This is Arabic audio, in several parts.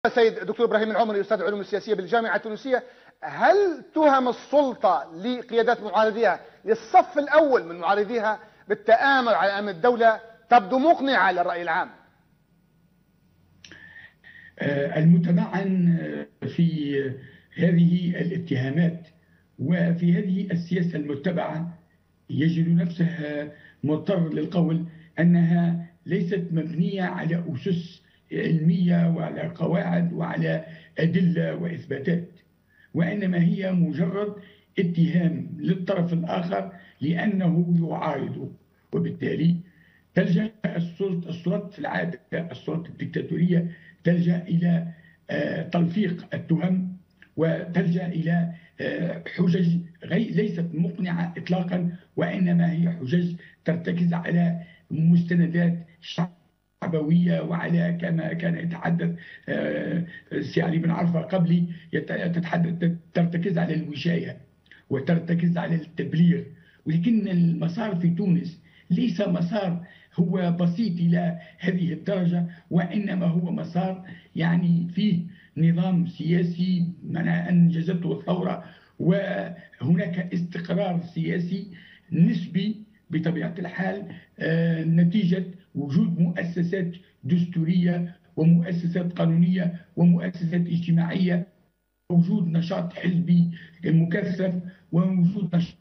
السيد الدكتور إبراهيم العمري أستاذ العلوم السياسية بالجامعة التونسية، هل تهم السلطة لقيادات معارضيها للصف الأول من معارضيها بالتآمر على أمن الدولة تبدو مقنعة للرأي العام؟ المتمعن في هذه الاتهامات وفي هذه السياسة المتبعة يجد نفسه مضطر للقول أنها ليست مبنية على أسس علمية وعلى قواعد وعلى أدلة وإثباتات، وإنما هي مجرد اتهام للطرف الآخر لأنه يعارضه. وبالتالي تلجأ السلطات في العادة، السلطات الدكتاتورية تلجأ إلى تلفيق التهم وتلجأ إلى حجج ليست مقنعة إطلاقا، وإنما هي حجج ترتكز على مستندات شعبوية وعلى كما كان يتحدث السي علي بن عرفة قبلي، ترتكز على الوشاية وترتكز على التبليغ. ولكن المسار في تونس ليس مسار هو بسيط إلى هذه الدرجة، وإنما هو مسار يعني فيه نظام سياسي منع أنجزته الثورة، وهناك استقرار سياسي نسبي بطبيعة الحال نتيجة وجود مؤسسات دستورية ومؤسسات قانونية ومؤسسات اجتماعية، وجود نشاط حزبي مكثف ووجود نشاط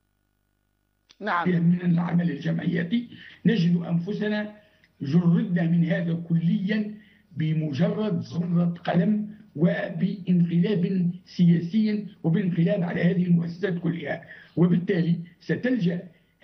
من العمل الجمعياتي. نجد أنفسنا جردنا من هذا كليا بمجرد ذرة قلم وبانقلاب سياسي وبانقلاب على هذه المؤسسات كلها. وبالتالي ستلجأ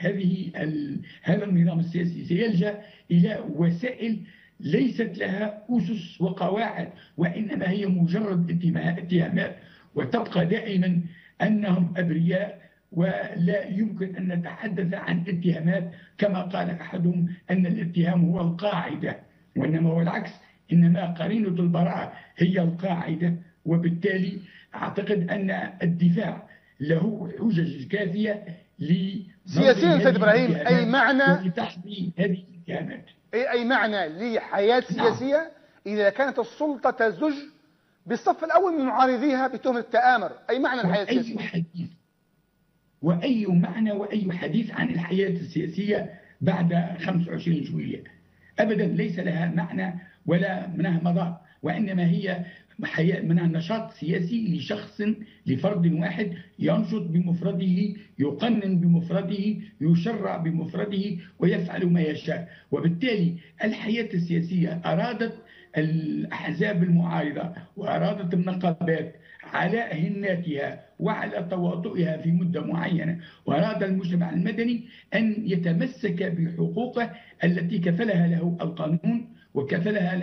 هذا النظام السياسي سيلجأ إلى وسائل ليست لها أسس وقواعد، وإنما هي مجرد اتهامات، وتبقى دائما أنهم أبرياء ولا يمكن أن نتحدث عن اتهامات كما قال أحدهم أن الاتهام هو القاعدة، وإنما هو العكس، إنما قرينة البراءة هي القاعدة. وبالتالي أعتقد أن الدفاع له حجج كافية سياسيا سيد إبراهيم أي معنى لتحمي هذه الاتهامات، أي معنى لحياة سياسية إذا كانت السلطة تزج بالصف الأول من معارضيها بتهمة التآمر؟ أي معنى الحياة السياسية؟ وأي معنى وأي حديث عن الحياة السياسية بعد 25 جويلية؟ أبدا ليس لها معنى ولا منها مضاء، وإنما هي منها نشاط سياسي لشخص لفرد واحد ينشط بمفرده، يقنن بمفرده، يشرع بمفرده، ويفعل ما يشاء. وبالتالي الحياة السياسية أرادت الأحزاب المعارضة وأرادت النقابات على هناتها وعلى تواطؤها في مدة معينة، وأراد المجتمع المدني أن يتمسك بحقوقه التي كفلها له القانون وكفلها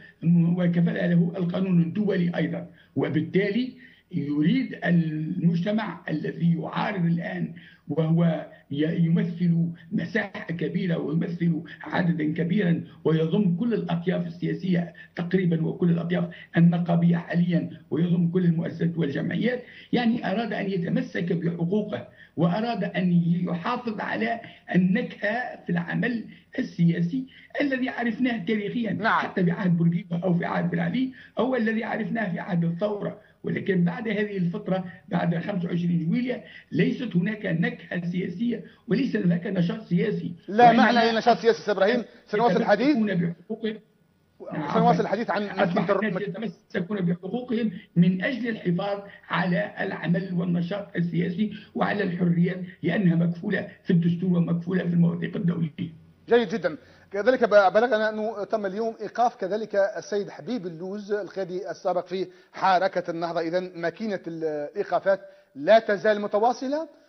له القانون الدولي أيضا. وبالتالي يريد المجتمع الذي يعارض الآن وهو يمثل مساحة كبيرة ويمثل عددا كبيرا ويضم كل الأطياف السياسية تقريبا وكل الأطياف النقابية حاليا ويضم كل المؤسسات والجمعيات، يعني أراد أن يتمسك بحقوقه وأراد أن يحافظ على النكهة في العمل السياسي الذي عرفناه تاريخيا حتى بعهد بورقيبة أو في عهد بن علي أو الذي عرفناه في عهد الثورة. ولكن بعد هذه الفترة بعد 25 جويلية ليست هناك نكهة سياسية وليس هناك نشاط سياسي. لا معنى لنشاط سياسي سيد إبراهيم. سنواصل الحديث عن يتمسكون بحقوقهم من أجل الحفاظ على العمل والنشاط السياسي وعلى الحريات لأنها مكفولة في الدستور ومكفولة في المواثيق الدولية. جيد جدا. كذلك بلغنا أنه تم اليوم إيقاف كذلك السيد حبيب اللوز القيادي السابق في حركة النهضة. إذن ماكينة الإيقافات لا تزال متواصلة.